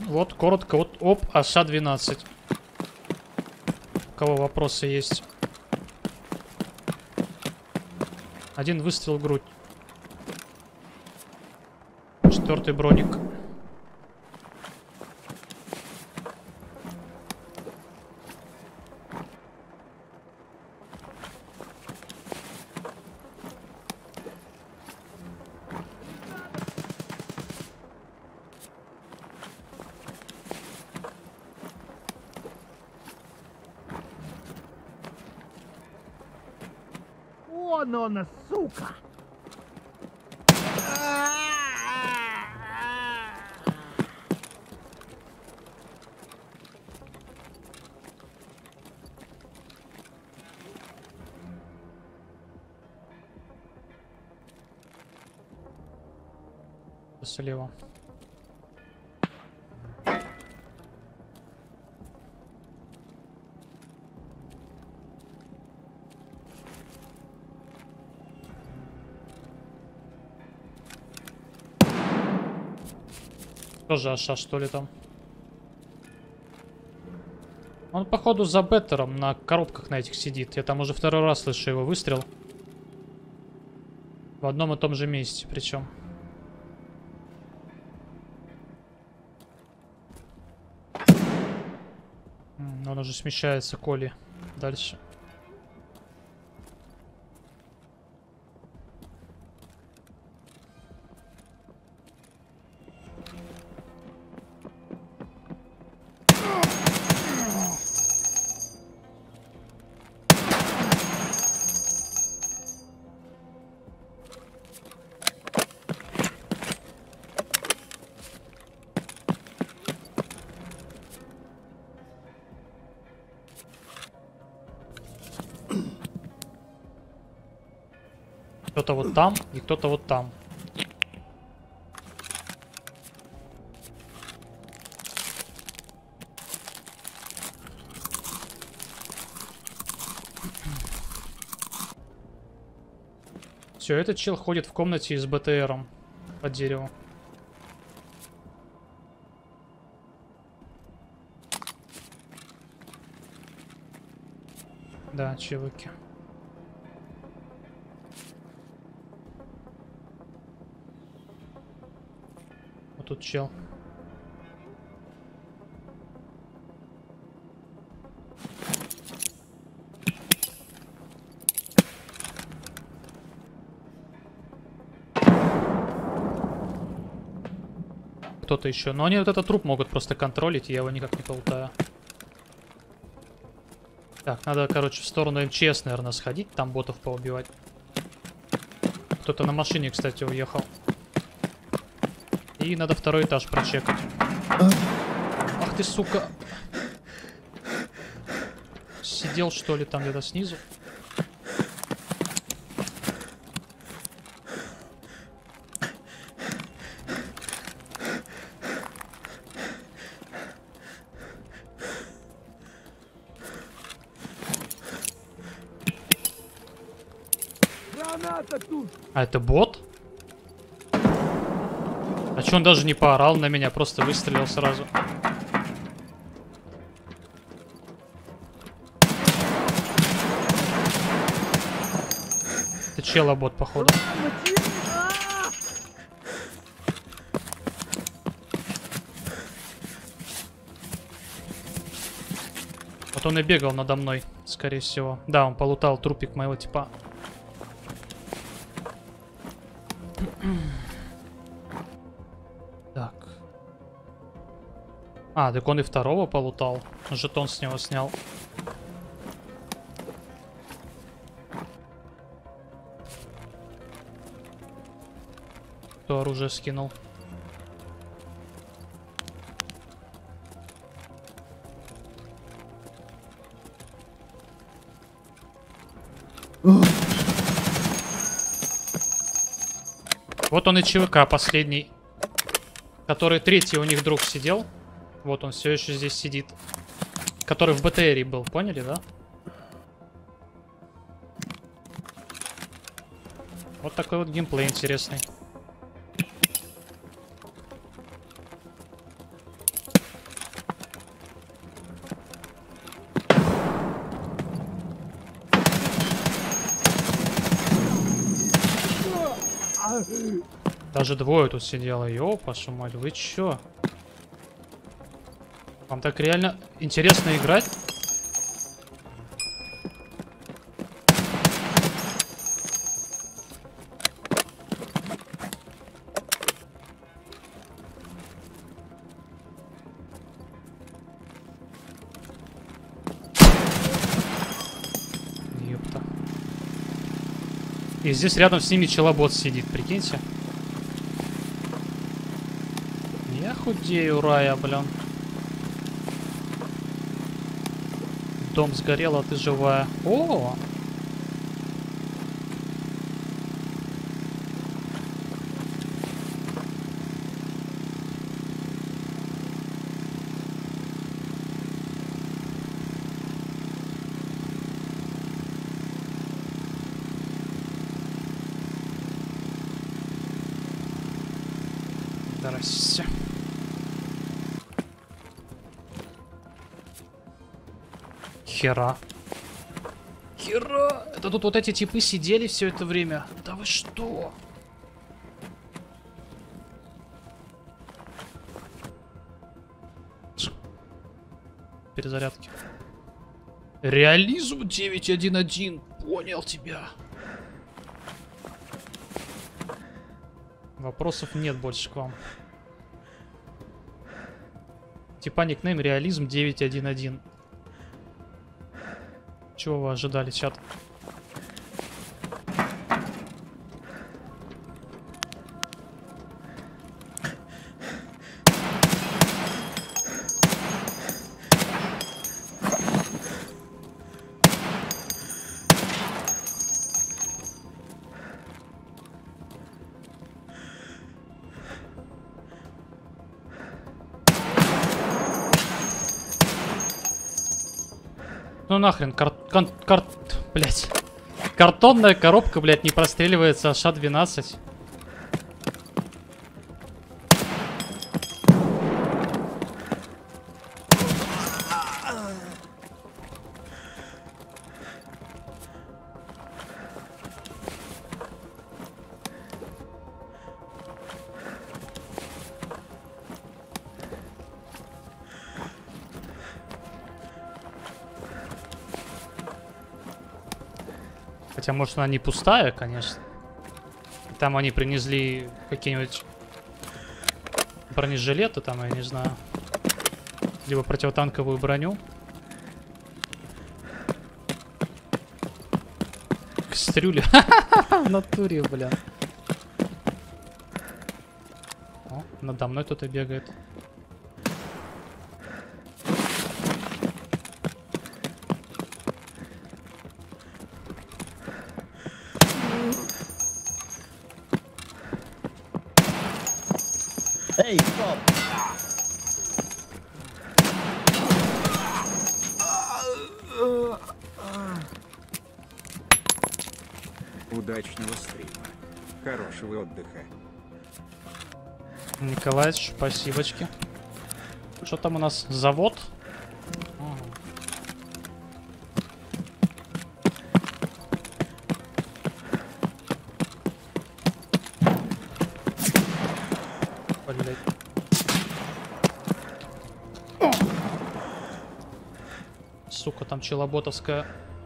Вот, коротко, вот, оп, АШ-12. У кого вопросы есть? Один выстрел в грудь. 4-й броник. Вон он, сука! Слева. Тоже Аша, что ли, там? Он, походу, за беттером на коробках на этих сидит. Я там уже второй раз слышу его выстрел. В одном и том же месте, причем. Он уже смещается, Коли. Дальше. Кто-то вот там и кто-то вот там. Все, этот чел ходит в комнате с БТРом под деревом. Да, чуваки. Вот тут чел. Кто-то еще. Но они вот этот труп могут просто контролить, и я его никак не полутаю. Так, надо, короче, в сторону МЧС, наверное, сходить, там ботов поубивать. Кто-то на машине, кстати, уехал. И надо второй этаж прочекать. Ах ты, сука. Сидел, что ли, там где-то снизу? Граната тут! А это бот? А чё он даже не поорал на меня, просто выстрелил сразу? Это чела-бот, походу. Вот он и бегал надо мной, скорее всего. Да, он полутал трупик моего типа. Так. А, так он и второго полутал. Жетон с него снял. Кто оружие скинул? Вот он и ЧВК последний. Который третий у них друг сидел. Вот он все еще здесь сидит. Который в БТРе был, поняли, да? Вот такой вот геймплей интересный. Даже двое тут сидело. Ёпа, шумаль, вы чё? Вам так реально интересно играть? Ёпта. И здесь рядом с ними челобот сидит, прикиньте. Я худею, Рая, блин. Дом сгорел, а ты живая. О! Здрасте. Хера. Хера. Это тут вот эти типы сидели все это время. Да вы что? Перезарядки. Реализм 9.1.1. Понял тебя. Вопросов нет больше к вам. Типа никнейм реализм 9.1.1. Чего вы ожидали, чат? Ну нахрен, блять. Картонная коробка, блять, не простреливается ША-12. Хотя, может, она не пустая, конечно. Там они принесли какие-нибудь бронежилеты, там, я не знаю. Либо противотанковую броню. Кастрюля. В натуре, бля. О, надо мной кто-то бегает. Эй, стоп! Удачного стрима. Хорошего отдыха. Николаевич, спасибочки. Что там у нас? Завод? Блять. Сука, там челоботовская.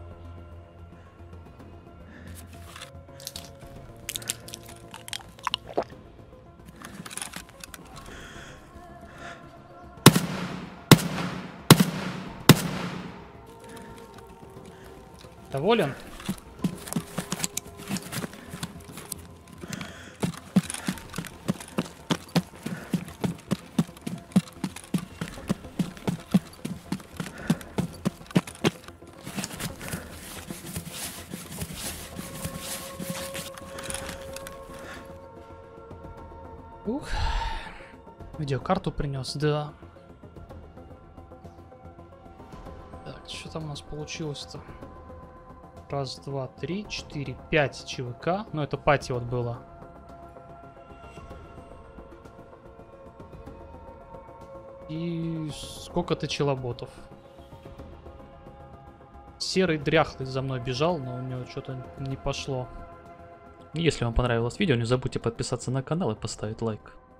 Доволен? Ух. Видеокарту принес, да. Так, что там у нас получилось-то? Раз, два, три, четыре, 5 ЧВК. Ну, это пати вот было. И сколько-то челоботов. Серый дряхлый за мной бежал, но у него что-то не пошло. Если вам понравилось видео, не забудьте подписаться на канал и поставить лайк.